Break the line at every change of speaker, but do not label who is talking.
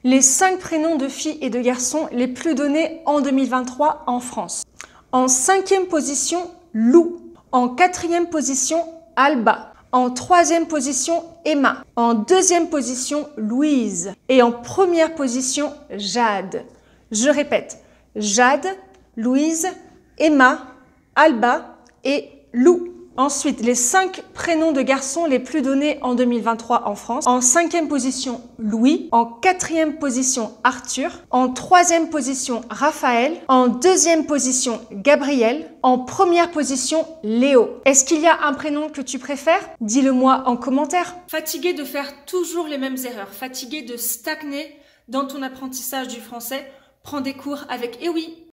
Les 5 prénoms de filles et de garçons les plus donnés en 2023 en France. En 5e position, Lou. En 4e position, Alba. En 3e position, Emma. En 2e position, Louise. Et en 1re position, Jade. Je répète, Jade, Louise, Emma, Alba et Lou. Ensuite, les 5 prénoms de garçons les plus donnés en 2023 en France. En 5e position, Louis. En 4e position, Arthur. En 3e position, Raphaël. En 2e position, Gabriel. En 1re position, Léo. Est-ce qu'il y a un prénom que tu préfères? Dis-le moi en commentaire. Fatigué de faire toujours les mêmes erreurs, fatigué de stagner dans ton apprentissage du français, prends des cours avec EWE.